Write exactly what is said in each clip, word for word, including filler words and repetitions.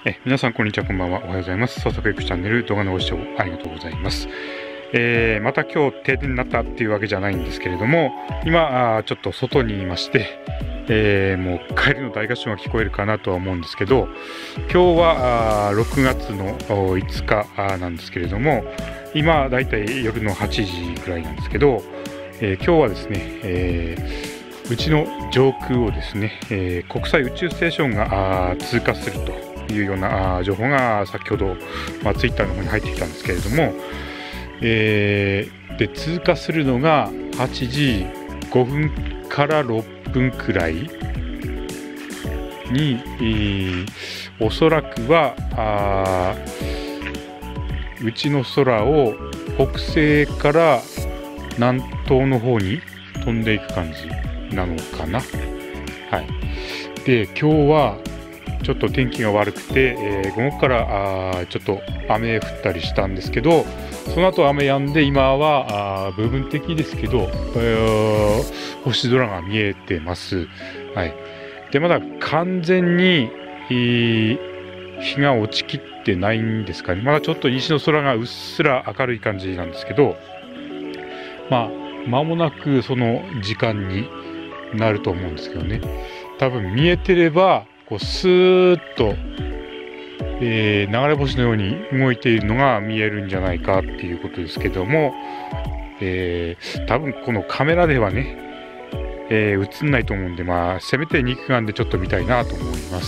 え皆さんこんにちは、こんばんは、おはようございます。早速いくチャンネル動画のご視聴ありがとうございます。えー、また今日停電になったっていうわけじゃないんですけれども、今あちょっと外にいまして、えー、もう帰りの大合唱が聞こえるかなとは思うんですけど、今日はあろくがつのいつかなんですけれども、今だいたい夜のはちじくらいなんですけど、えー、今日はですね、えー、うちの上空をですね、えー、国際宇宙ステーションが通過するというような情報が先ほど、まあ、ツイッターの方に入ってきたんですけれども、えー、で通過するのがはちじごふんからろっぷんくらいに、えー、おそらくはあうちの空を北西から南東の方に飛んでいく感じなのかな。はい、で今日はちょっと天気が悪くて、えー、午後からあちょっと雨降ったりしたんですけど、その後雨止んで今はあ部分的ですけど、えー、星空が見えてます。はい、でまだ完全に、えー、日が落ちきってないんですかね。まだちょっと西の空がうっすら明るい感じなんですけど、まあ間もなくその時間になると思うんですけどね。多分見えてればこうスーッと、えー、流れ星のように動いているのが見えるんじゃないかっていうことですけども、えー、多分このカメラではね、えー、映んないと思うんで、まあせめて肉眼でちょっと見たいなと思います。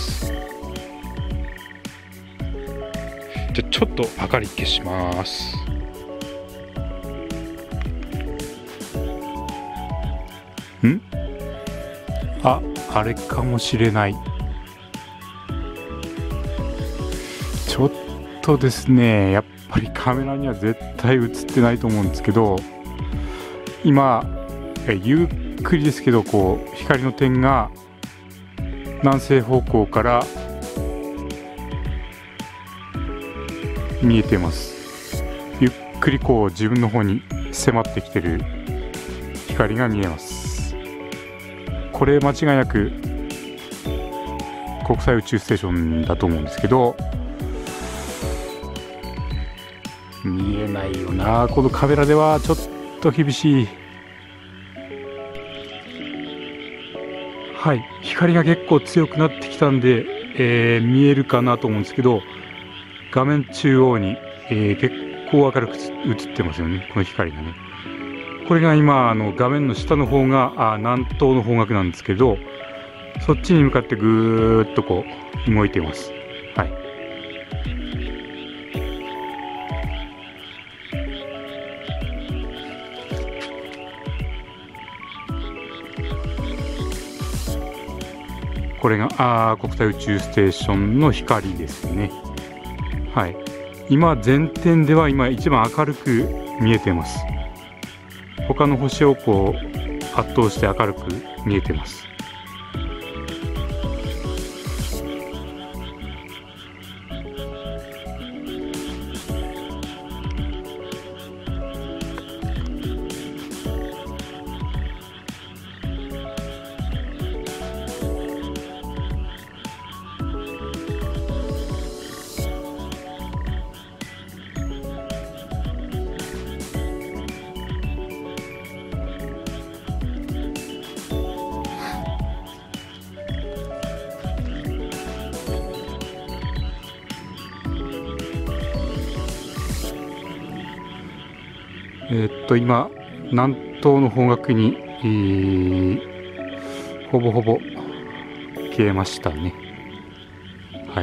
じゃあちょっと明かり消します。んあ、あれかもしれない。ちょっとですね、やっぱりカメラには絶対映ってないと思うんですけど、今ゆっくりですけどこう光の点が南西方向から見えてます。ゆっくりこう自分の方に迫ってきてる光が見えます。これ間違いなく国際宇宙ステーションだと思うんですけど、見えないよな、このカメラではちょっと厳しい。はい、光が結構強くなってきたんで、えー、見えるかなと思うんですけど、画面中央に、えー、結構明るく映ってますよね、この光がね。これが今あの画面の下の方があ南東の方角なんですけど、そっちに向かってぐーっとこう動いています。はい、これがあ国際宇宙ステーションの光ですね。はい、今全点では今一番明るく見えています。他の星をこう圧倒して明るく見えています。えー、っと今南東の方角に、えー、ほぼほぼ消えましたね。はい、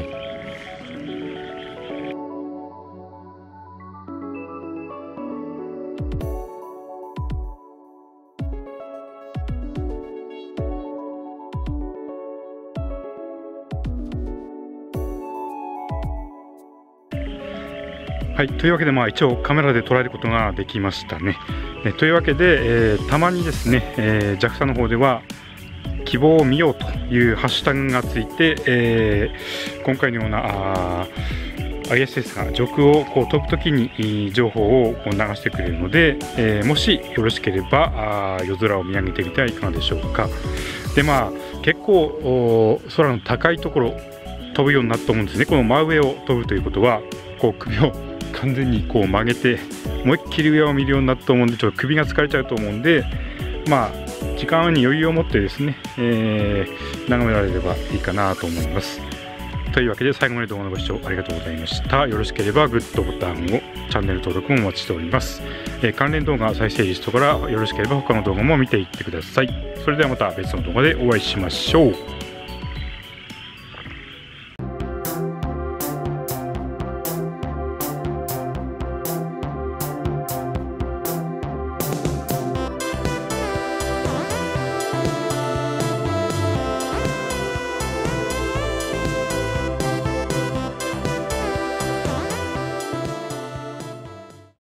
はい、というわけで、まあ、一応カメラで捉えることができましたね。えというわけで、えー、たまにですね、えー、ジャクサ の方では希望を見ようというハッシュタグがついて、えー、今回のような アイエスエス が上空をこう飛ぶときに情報をこう流してくれるので、えー、もしよろしければあ夜空を見上げてみてはいかがでしょうか。でまあ結構空の高いところ飛ぶようになったと思うんですね。この真上を飛ぶということは、こう首を完全にこう曲げて思いっきり上を見るようになったと思うんで、ちょっと首が疲れちゃうと思うんで、まあ時間に余裕を持ってですね、えー、眺められればいいかなと思います。というわけで最後まで動画のご視聴ありがとうございました。よろしければグッドボタンを、チャンネル登録もお待ちしております。えー、関連動画再生リストからよろしければ他の動画も見ていってください。それではまた別の動画でお会いしましょう。